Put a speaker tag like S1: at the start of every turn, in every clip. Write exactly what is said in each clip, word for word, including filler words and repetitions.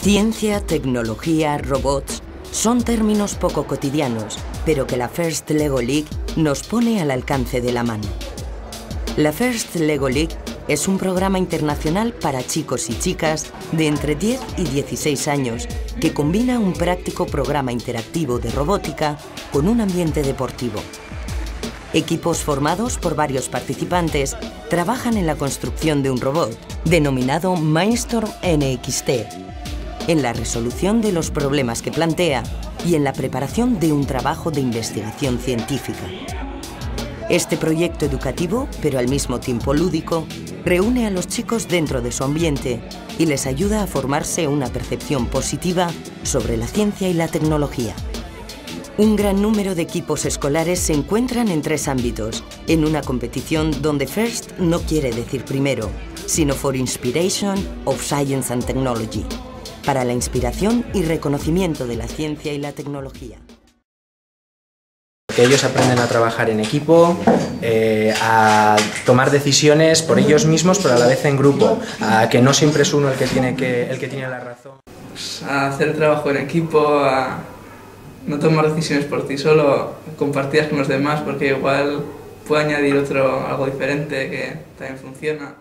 S1: Ciencia, tecnología, robots son términos poco cotidianos, pero que la First Lego League nos pone al alcance de la mano. La First Lego League es un programa internacional para chicos y chicas de entre diez y dieciséis años que combina un práctico programa interactivo de robótica con un ambiente deportivo. Equipos formados por varios participantes trabajan en la construcción de un robot denominado Mindstorm N X T, en la resolución de los problemas que plantea y en la preparación de un trabajo de investigación científica. Este proyecto educativo, pero al mismo tiempo lúdico, reúne a los chicos dentro de su ambiente y les ayuda a formarse una percepción positiva sobre la ciencia y la tecnología. Un gran número de equipos escolares se encuentran en tres ámbitos, en una competición donde First no quiere decir primero, sino for Inspiration of Science and Technology, para la inspiración y reconocimiento de la ciencia y la tecnología.
S2: Que ellos aprenden a trabajar en equipo, eh, a tomar decisiones por ellos mismos, pero a la vez en grupo, a que no siempre es uno el que tiene, que, el que tiene la razón.
S3: A hacer trabajo en equipo, a no tomar decisiones por ti solo, compartidas con los demás, porque igual puede añadir otro, algo diferente que también funciona.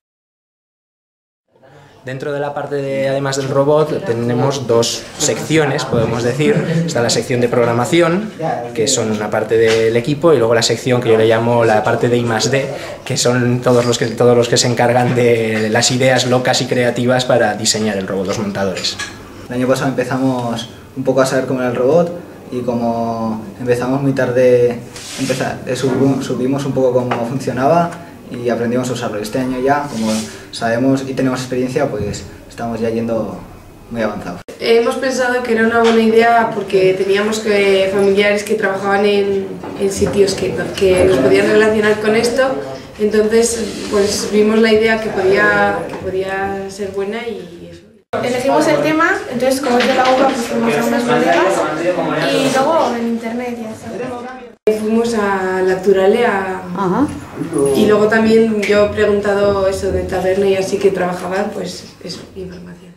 S2: Dentro de la parte de, además del robot, tenemos dos secciones, podemos decir. Está la sección de programación, que son una parte del equipo, y luego la sección que yo le llamo la parte de I más D, que son todos los que, todos los que se encargan de las ideas locas y creativas para diseñar el robot, los montadores.
S4: El año pasado empezamos un poco a saber cómo era el robot, y como empezamos muy tarde, empezar, subimos, subimos un poco cómo funcionaba y aprendimos a usarlo. Este año ya, como sabemos y tenemos experiencia, pues estamos ya yendo muy avanzados.
S5: Hemos pensado que era una buena idea porque teníamos que, familiares que trabajaban en, en sitios que, que nos podían relacionar con esto, entonces pues vimos la idea que podía, que podía ser buena y eso.
S6: Elegimos el tema, entonces como es de la U C A, pues fuimos a unas bodegas y luego en internet ya está.
S5: Fuimos a Naturale a... Ajá. Y luego también yo he preguntado eso de taberna y así que trabajaban, pues eso, información.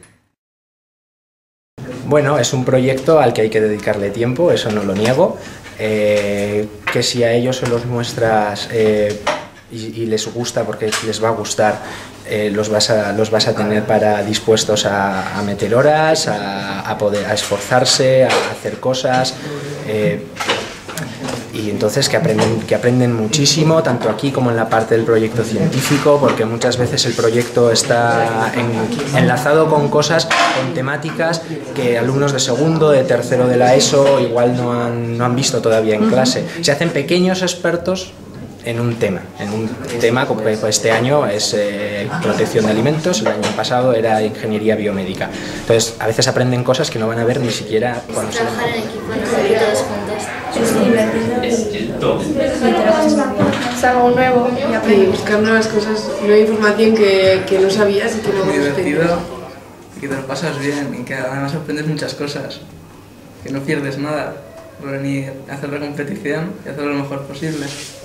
S2: Bueno, es un proyecto al que hay que dedicarle tiempo, eso no lo niego, eh, que si a ellos se los muestras eh, y, y les gusta, porque les va a gustar, eh, los, vas a, los vas a tener para dispuestos a, a meter horas, a, a, poder, a esforzarse, a hacer cosas. Eh, Y entonces que aprenden, que aprenden muchísimo, tanto aquí como en la parte del proyecto científico, porque muchas veces el proyecto está en, enlazado con cosas, con temáticas que alumnos de segundo, de tercero de la ESO igual no han, no han visto todavía en clase. Se hacen pequeños expertos en un tema, en un tema como este año es eh, protección de alimentos, el año pasado era ingeniería biomédica. Entonces a veces aprenden cosas que no van a ver ni siquiera cuando se...
S7: Trabajar en equipo, ¿no? Todos juntos.
S6: Es algo nuevo y
S5: aprender. Buscar nuevas cosas, nueva información que, que no sabías y que luego
S3: muy divertido y que te lo pasas bien y que además aprendes muchas cosas, que no pierdes nada por venir a hacer la competición y hacerlo lo mejor posible.